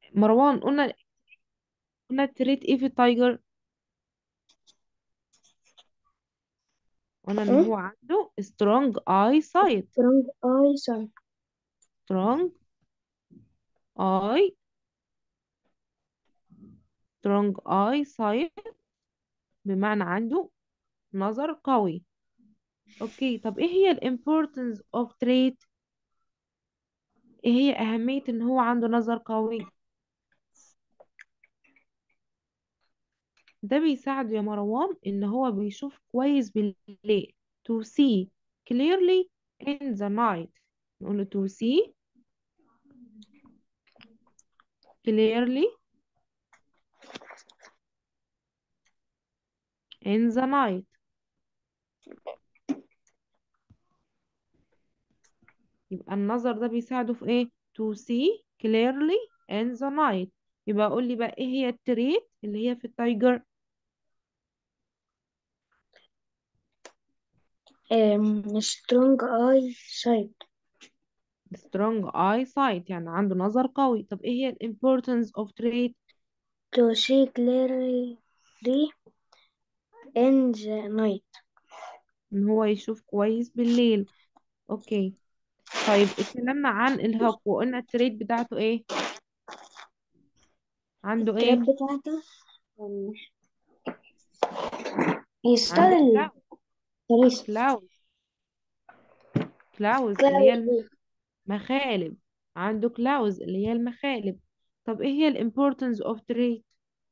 مروان، قلنا التريت ايه في التايجر؟ قلنا ان م? هو عنده strong eye sight. strong eye sight. strong eye strong eye sight بمعنى عنده نظر قوي. اوكي، طب ايه هي ال importance of trait؟ ايه هي اهمية ان هو عنده نظر قوي؟ ده بيساعده يا مروان ان هو بيشوف كويس بالليل. to see clearly in the night. نقول له to see clearly in the night. يبقى النظر ده بيساعده في ايه؟ to see clearly in the night. يبقى قول لي بقى ايه هي التريت اللي هي في التايجر؟ strong eye sight. strong eye sight يعني عنده نظر قوي. طب ايه هي ال importance of trait؟ to see clearly in the night. ان هو يشوف كويس بالليل. اوكي، طيب اتكلمنا عن الهوك وقلنا التريت بتاعته ايه؟ عنده التراب ايه؟ بتاعته um, عنده يشتغل كويس. كلاوز كلاوز اللي هي كلاوي المخالب. عنده كلاوز اللي هي المخالب. طب ايه هي ال importance of trait؟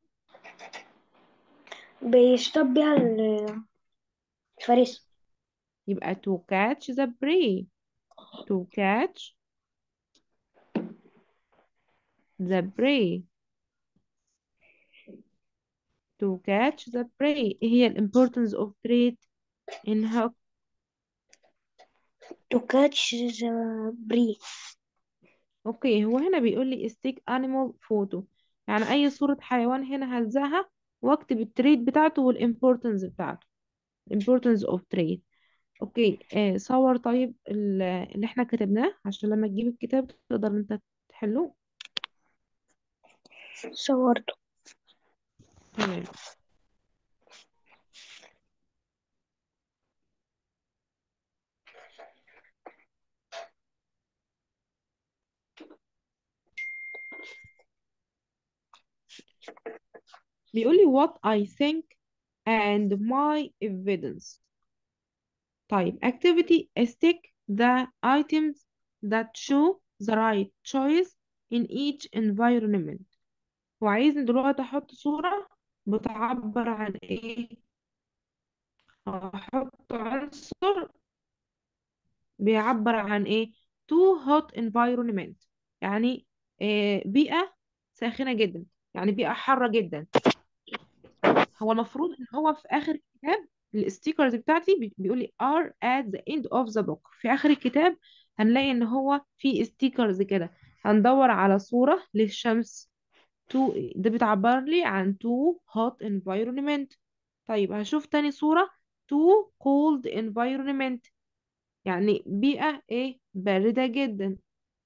بيصطاد بيها الفريسة. يبقى to catch the prey. to catch the prey. to catch the prey. ايه هي ال importance of trait in hook؟ to catch the prey. اوكي، هو هنا بيقول لي stick animal photo، يعني اي صورة حيوان هنا هلزقها واكتب التريت بتاعته والimportance بتاعته. importance of trait. اوكي، صور طيب اللي احنا كتبناه عشان لما تجيب الكتاب تقدر انت تحله. صورته. تمام. بيقول لي what I think and my evidence. طيب activity stick the items that show the right choice in each environment. وعايزني دلوقتي احط صورة بتعبر عن ايه؟ احط عنصر بيعبر عن ايه؟ too hot environment، يعني بيئة ساخنة جدا، يعني بيئة حارة جدا. هو المفروض ان هو في اخر الكتاب الستيكرز بتاعتي بيقول لي are at the end of the book. في اخر الكتاب هنلاقي ان هو في ستيكرز كده، هندور على صورة للشمس. تو ده بتعبر لي عن too hot environment. طيب هشوف تاني صورة too cold environment، يعني بيئة ايه؟ باردة جدا.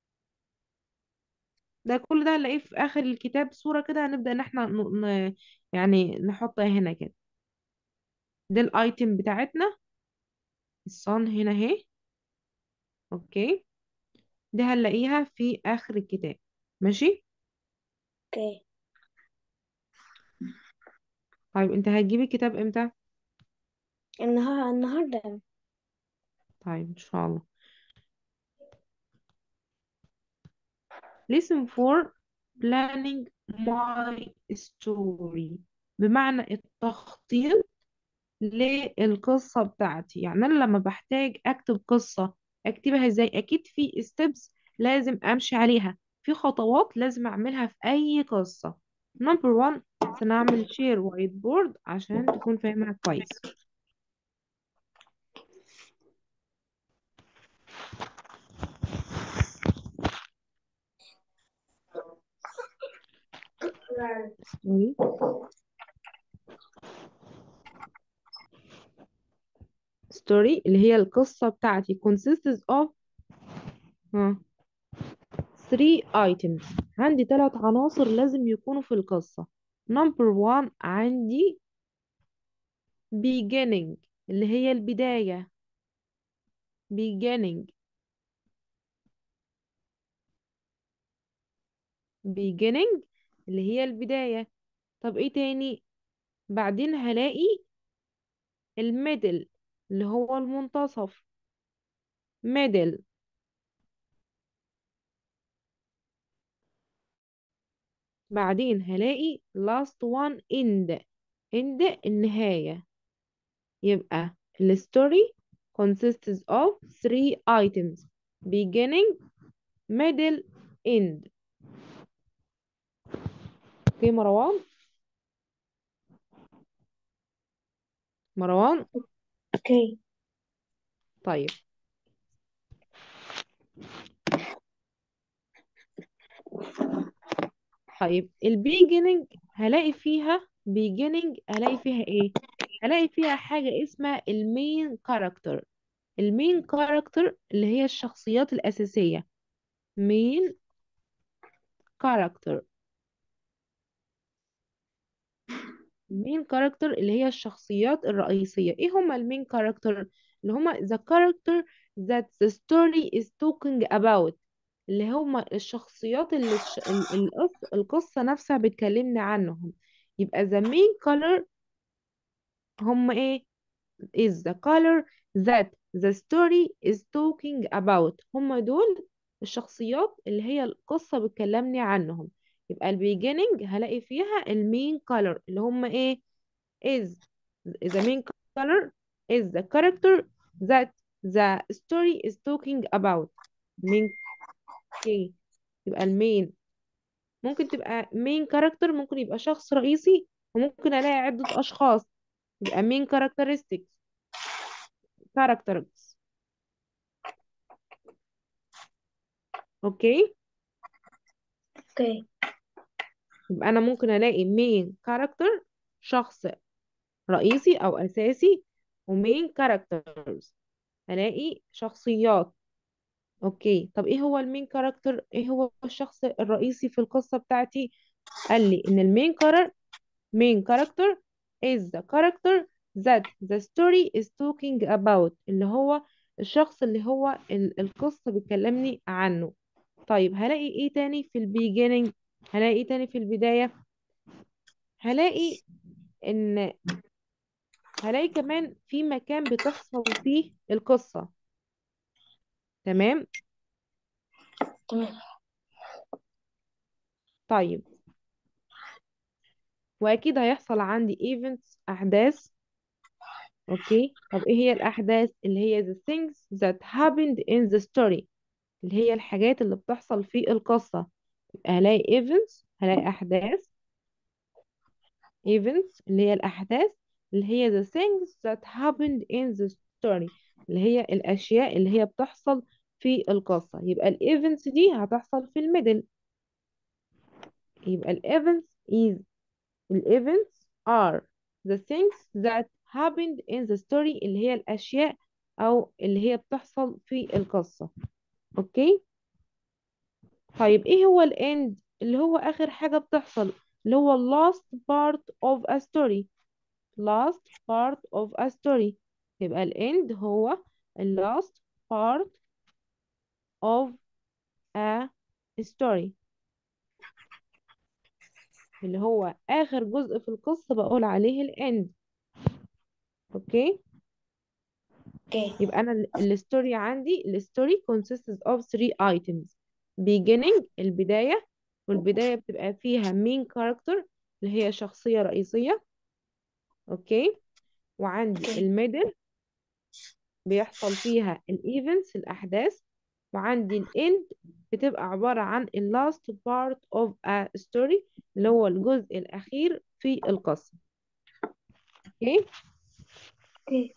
ده كل ده هنلاقيه في اخر الكتاب صورة كده، هنبدأ ان احنا يعني نحطها هنا كده. ده الايتم بتاعتنا، الصن هنا اهي. اوكي، دي هنلاقيها في اخر الكتاب. ماشي. اوكي. طيب انت هتجيبي الكتاب امتى؟ النهاردة. طيب ان شاء الله. listen for planning my story، بمعنى التخطيط للقصة بتاعتي. يعني أنا لما بحتاج أكتب قصة أكتبها إزاي؟ أكيد في steps لازم أمشي عليها، في خطوات لازم أعملها في أي قصة. نمبر 1، سنعمل شير وايت بورد عشان تكون فاهمها كويس. ستوري ستوري اللي هي القصة بتاعتي consists of ها 3 items. عندي 3 عناصر لازم يكونوا في القصة. نمبر 1 عندي beginning اللي هي البداية. beginning beginning اللي هي البداية. طب ايه تاني؟ بعدين هلاقي الميدل اللي هو المنتصف. middle. بعدين هلاقي last one end. end النهاية. يبقى الستوري consists of 3 items: beginning, middle, end. اوكي مروان؟ مروان؟ اوكي. طيب. طيب البيجيننج هلاقي فيها هلاقي فيها ايه؟ هلاقي فيها حاجة اسمها المين كاركتر. المين كاركتر اللي هي الشخصيات الأساسية. مين كاركتر. المين كاركتر اللي هي الشخصيات الرئيسية. ايه هما المين كاركتر؟ اللي هما the character that the story is talking about. اللي هما الشخصيات اللي القصة نفسها بتكلمنا عنهم. يبقى the main color هما ايه؟ is the color that the story is talking about. هما دول الشخصيات اللي هي القصة بتكلمني عنهم. يبقى البيجيننج هلاقي فيها المين color اللي هما ايه؟ is the main color is the character that the story is talking about. main okay. يبقى المين ممكن تبقى main character، ممكن يبقى شخص رئيسي، وممكن الاقي عدة اشخاص. يبقى main characteristics characters. اوكي. اوكي. يبقى انا ممكن الاقي main character شخص رئيسي او اساسي، وmain characters الاقي شخصيات. اوكي. طب ايه هو المين كاركتر؟ ايه هو الشخص الرئيسي في القصة بتاعتي؟ قال لي ان المين main character is the character that the story is talking about. اللي هو الشخص اللي هو القصة بتكلمني عنه. طيب هلاقي ايه تاني في البيجيننج؟ هلاقي ايه تاني في البداية؟ هلاقي ان هلاقي كمان في مكان بتحصل فيه القصة. تمام. تمام. طيب واكيد هيحصل عندي events احداث. اوكي. طب ايه هي الاحداث؟ اللي هي the things that happened in the story. اللي هي الحاجات اللي بتحصل في القصة. يبقى هلاقي events، هلاقي احداث. events اللي هي الاحداث، اللي هي the things that happened in the story. اللي هي الاشياء اللي هي بتحصل في القصة. يبقى الايفنتس دي هتحصل في الميدل. يبقى الايفنتس are the things that happened in the story. اللي هي الاشياء او اللي هي بتحصل في القصة. اوكي. طيب ايه هو الاند؟ اللي هو اخر حاجة بتحصل، اللي هو last part of a story. last part of a story. يبقى الاند هو ال last part of a story. اللي هو اخر جزء في القصة بقول عليه الاند. اوكي. اوكي. يبقى انا الستوري عندي الستوري consists of 3 items: beginning البداية، والبداية بتبقى فيها main character اللي هي شخصية رئيسية. اوكي. وعندي اوكي. الميدل بيحصل فيها الايفنتس الاحداث. وعندي الاند بتبقى عبارة عن ال last part of a story اللي هو الجزء الاخير في القصة. اوكي. اوكي.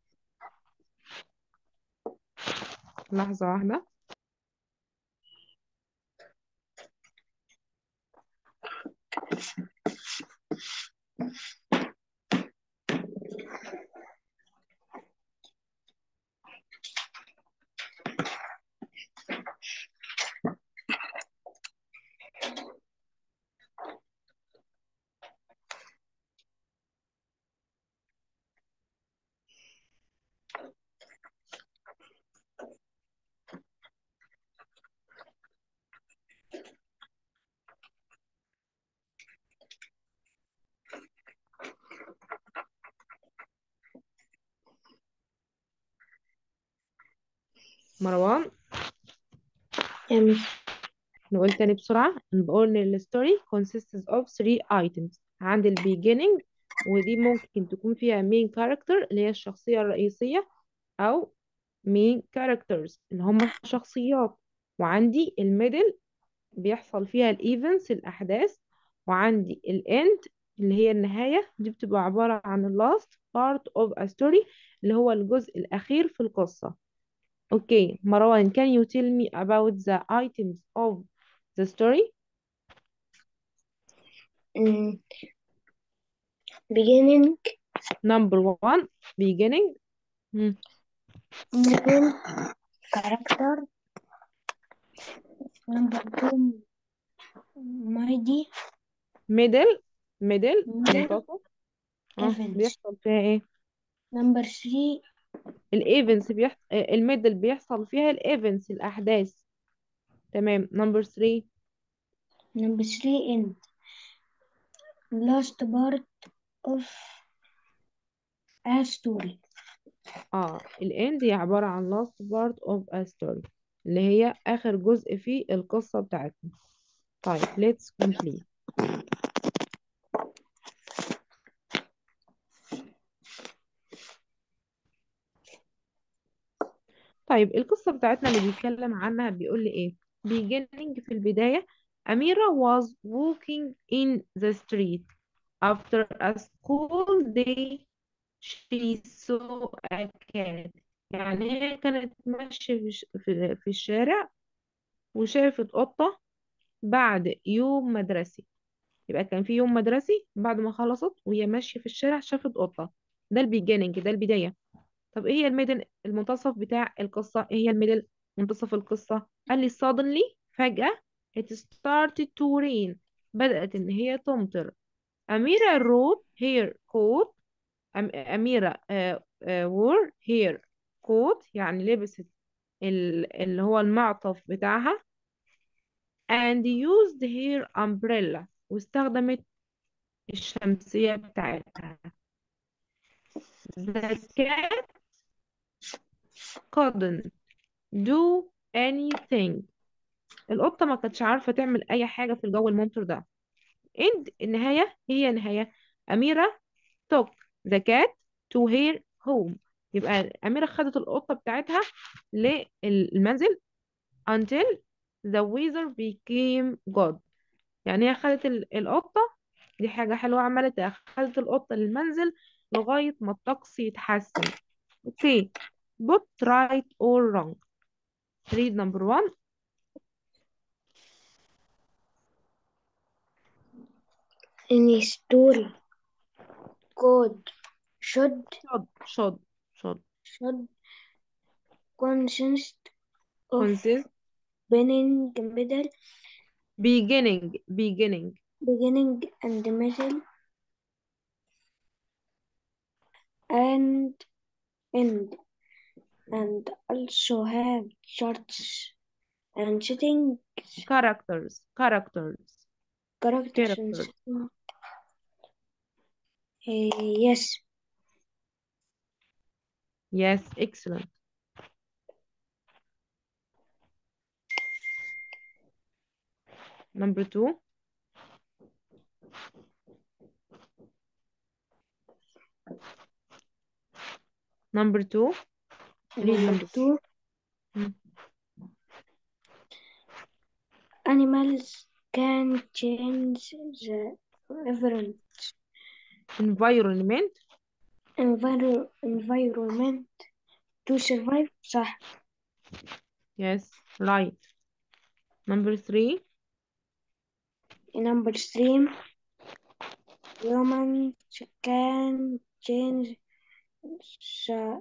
لحظة واحدة. مروان، يا مس. نقول تاني بسرعة. نقول إن الستوري consists of three items. عند ال beginning، ودي ممكن تكون فيها main character اللي هي الشخصية الرئيسية، أو main characters اللي هم شخصيات. وعندي الميدل بيحصل فيها الايفنتس الأحداث. وعندي الاند اللي هي النهاية، دي بتبقى عبارة عن ال last part of a story اللي هو الجزء الأخير في القصة. Okay, Marwan, can you tell me about the items of the story? Mm, beginning, Number one, beginning. Hmm. middle, character. Number two, mighty, Middle. Middle middle, منتصف. events. بيحصل فيها ايه؟ Number three, الايفنتس بيحصل، الميدل بيحصل فيها الايفنتس الأحداث. تمام. Number three. number three, end. Last part of a story. الاند هي عبارة عن last part of a story اللي هي آخر جزء في القصة بتاعتنا. طيب let's complete. طيب القصة بتاعتنا اللي بيتكلم عنها بيقول لي ايه؟ beginning في البداية. أميرة was walking in the street after a school day. She saw a cat. يعني هي كانت ماشية في الشارع، وشافت قطة بعد يوم مدرسي. يبقى كان في يوم مدرسي، بعد ما خلصت وهي ماشية في الشارع شافت قطة. ده البيجيننج، ده البداية. طب ايه هي الميدل، المنتصف بتاع القصة؟ ايه هي الميدل، منتصف القصة؟ قال لي suddenly، فجأة. it started to rain، بدأت ان هي تمطر. أميرة wrote her coat. أميرة wore her coat، يعني لبست اللي هو المعطف بتاعها. and used her umbrella، واستخدمت الشمسية بتاعتها. the cat couldn't do anything. القطة ما كانتش عارفة تعمل أي حاجة في الجو الممطر ده. end النهاية، هي نهاية. أميرة took the cat to her home. يبقى أميرة خدت القطة بتاعتها للمنزل until the weather became good. يعني هي خدت القطة، دي حاجة حلوة عملتها، خدت القطة للمنزل لغاية ما الطقس يتحسن. اوكي. put right or wrong. read number one. Any story code should should consist of consist middle, beginning beginning and middle and end, and also have charts and setting characters characters and characters. setting. Yes. Yes, excellent. Number two. Number two. Read Number number two, two. animals can change the environment, Environment. environment to survive. صح. Yes, right. Number three. Number three, humans can change the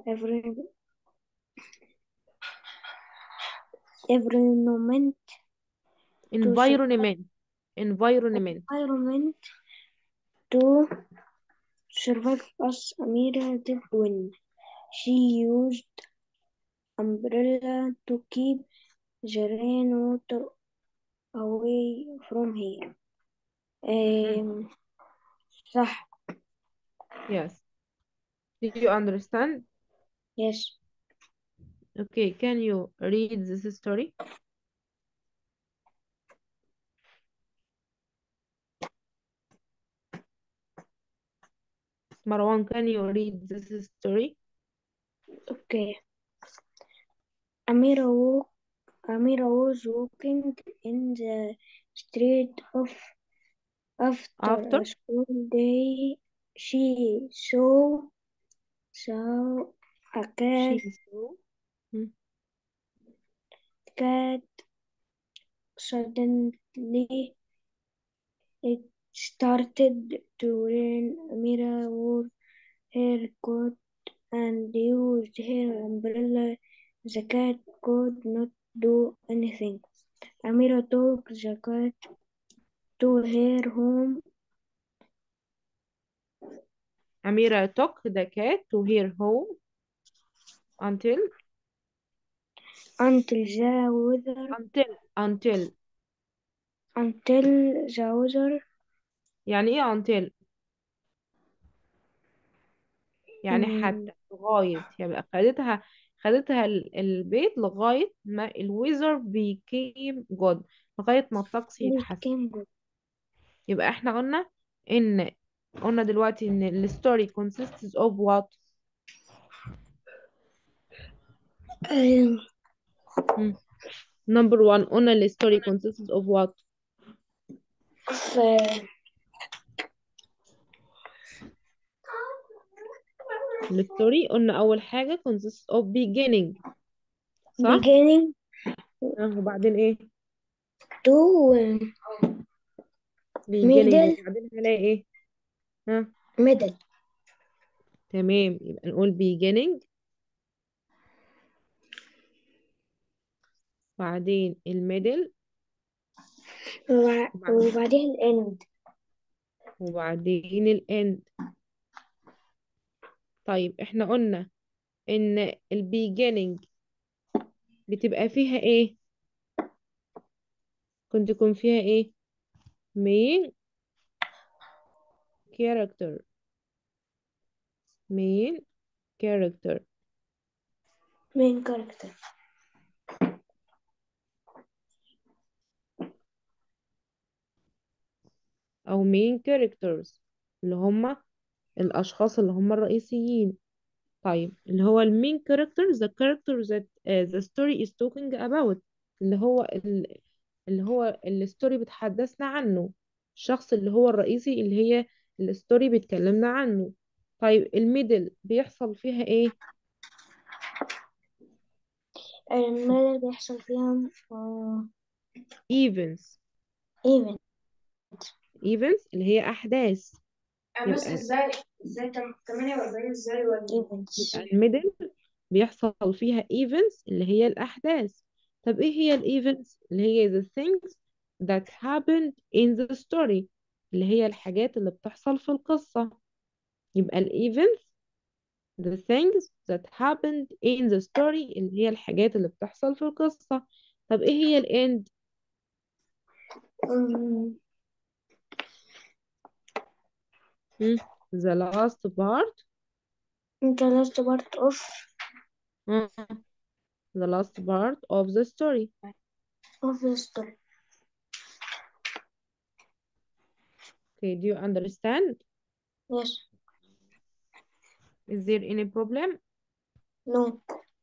environment to survive. Environment. Environment. Environment to survive as Amira did when she used umbrella to keep the rainwater away from here. Mm. صح. Yes. Do you understand? Yes. Okay, can you read this story? Marwan, can you read this story? Okay. Amira walk, Amira was walking in the street after After a school day. She saw a she saw. Hmm. cat. Suddenly, it started to rain. Amira wore her coat and used her umbrella. The cat could not do anything. Amira took the cat to her home Amira took the cat to her home until until the weather until until the weather يعني ايه until؟ يعني mm, حتى لغاية، يبقى خدتها البيت لغاية ما الويزر became good، لغاية ما الطقس يتحسن. became good. يبقى احنا ان قلنا دلوقتي ان الستوري consists of what؟ Um, number one، قلنا الستوري consists of what؟ of الستوري قلنا اول حاجة consists of beginning، صح؟ beginning وبعدين ايه؟ to beginning، middle وبعدين هلاقي ايه؟ ها، middle تمام، يبقى نقول beginning، بعدين الميدل، وبعدين وبعدين end. الاند. طيب احنا قلنا ان البيجيننج بتبقى فيها ايه؟ كنت يكون فيها ايه؟ main character، main character main character او main characters، اللي هم الاشخاص اللي هم الرئيسيين. طيب اللي هو المين character the character that the story is talking about، اللي هو اللي هو الستوري بتحدثنا عنه، الشخص اللي هو الرئيسي اللي هي الستوري بتكلمنا عنه. طيب الميدل بيحصل فيها ايه؟ المادة اللي بيحصل فيها events، even اللي هي احداث. بس يبقى ازاي 48 ازاي ولا events الميدل بيحصل فيها events اللي هي الأحداث. طب إيه هي الevents؟ اللي هي the things that happened in the story، اللي هي الحاجات اللي بتحصل في القصة. يبقى events the things that happened in the story، اللي هي الحاجات اللي بتحصل في القصة. طب إيه هي الend؟ um, مم. the last part. the last part مم. the last part of the story. of the story. Okay, do you understand? Yes. Is there any problem? No.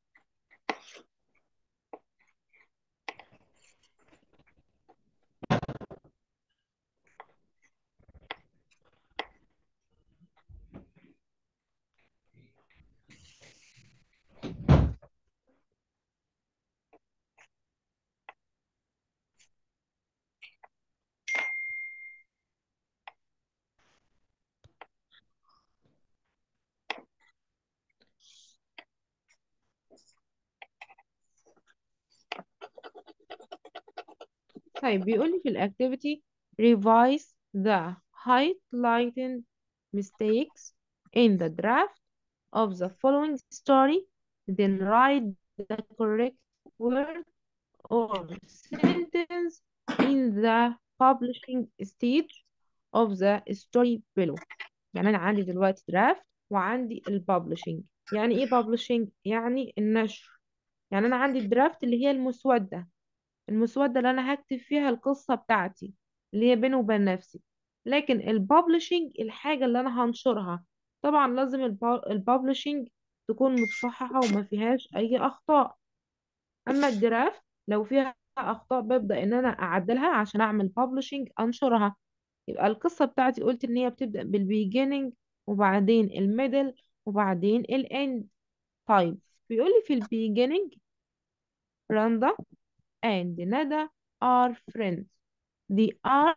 طيب بيقول لي في الأكتيفيتي revise the highlighted mistakes in the draft of the following story, then write the correct word or sentence in the publishing stage of the story below. يعني أنا عندي دلوقتي draft وعندي الببلشنج. يعني إيه publishing؟ يعني النشر. يعني انا عندي الدرافت اللي هي المسودة، المسودة اللي انا هكتب فيها القصة بتاعتي اللي هي بيني وبين نفسي. لكن البابلشنج الحاجة اللي انا هنشرها، طبعا لازم البابلشنج تكون متصححة وما فيهاش اي اخطاء. اما الدرافت لو فيها اخطاء ببدأ ان انا اعدلها عشان اعمل بابلشنج انشرها. يبقى القصة بتاعتي قلت ان هي بتبدأ بالبيجيننج وبعدين الميدل وبعدين الاند. طيب بيقولي في البيجيننج رندا and ندى are friends. they are،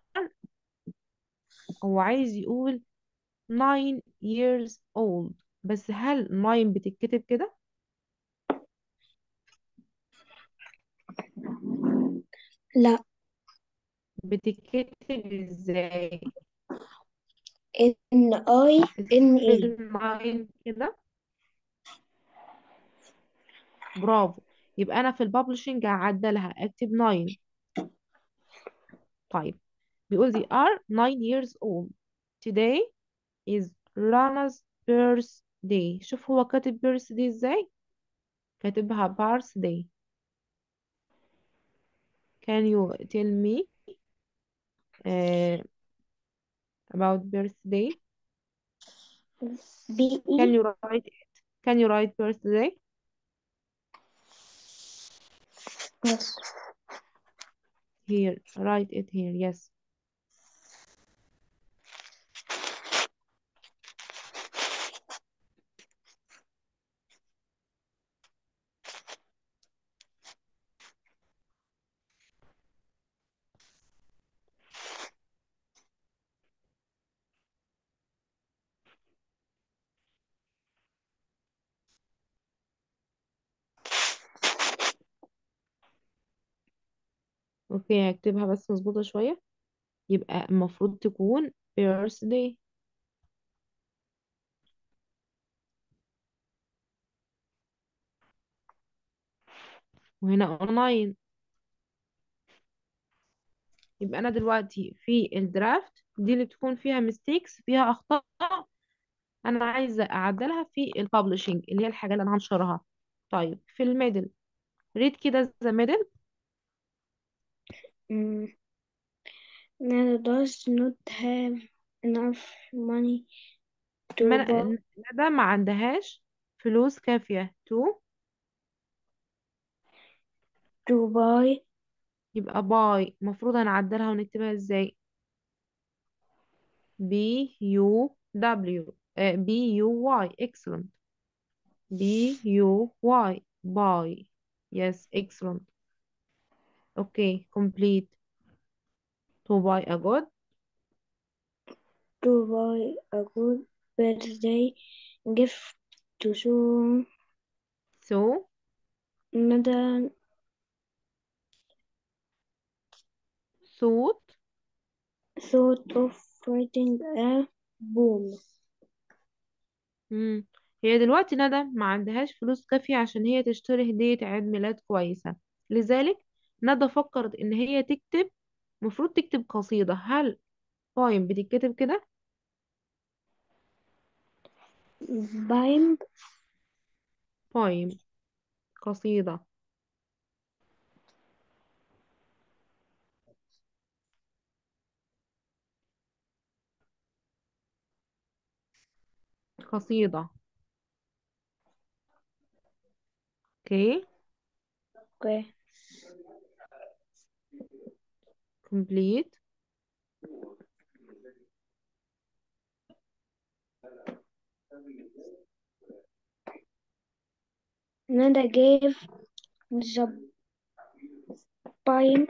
هو عايز يقول 9 years old، بس هل 9 بتتكتب كده؟ لا. بتتكتب ازاي؟ NINA. سبيل 9 كده. برافو. يبقى انا في الببلشنج هعدلها اكتب 9. طيب بيقول they are 9 years old. today is Rana's birthday. شوف هو كاتب birthday ازاي، كاتبها birthday. can you tell me uh, about birthday? BE. can you write it? can you write birthday? Yes. here, write it here. yes. اوكي هكتبها بس مظبوطة شوية. يبقى المفروض تكون birthday، وهنا online. يبقى انا دلوقتي في الدرافت دي اللي بتكون فيها mistakes، فيها اخطاء، انا عايزة اعدلها في الببلشنج اللي هي الحاجة اللي انا هنشرها. طيب في الميدل ريد كده ذا ميدل. Mm, Nana does not have enough money to buy ندى ما عندهاش فلوس كافية to. to buy يبقى باي المفروض هنعدلها ونكتبها ازاي؟ بي يو دبليو، بي يو واي. excellent. بي يو واي باي. yes excellent. okay complete. to buy a good. a good birthday gift to show so Nana suit. thought of writing a poem. مم. هي دلوقتي ندى ما عندهاش فلوس كافية عشان هي تشتري هدية عيد ميلاد كويسة، لذلك ندى فكرت ان هي تكتب، المفروض تكتب قصيدة. هل poem بتتكتب كده؟ Poem. poem قصيدة. قصيدة. اوكي Okay. complete. Nana gave the poem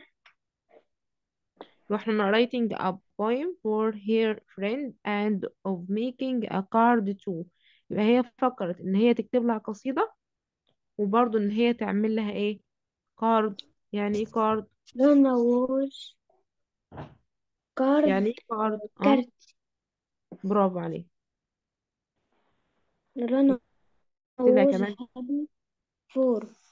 واحنا writing a poem for her friend and of making a card too. يبقى هي فكرت ان هي تكتب لها قصيدة، وبرضه ان هي تعمل لها ايه؟ كارد. يعني ايه كارد؟ Nana was carved يعني ايه كارد؟ اه كارت. برافو عليك. Nana اكتبها was كمان. happy for